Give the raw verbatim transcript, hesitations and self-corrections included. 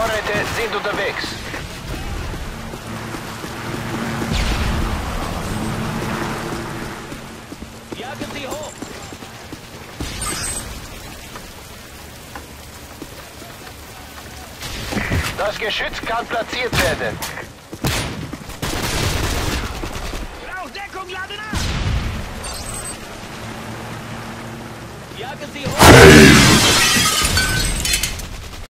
Vorräte sind unterwegs. Jagen Sie hoch! Das Geschütz kann platziert werden. Rauchdeckung, lade nach! Jagen Sie hoch!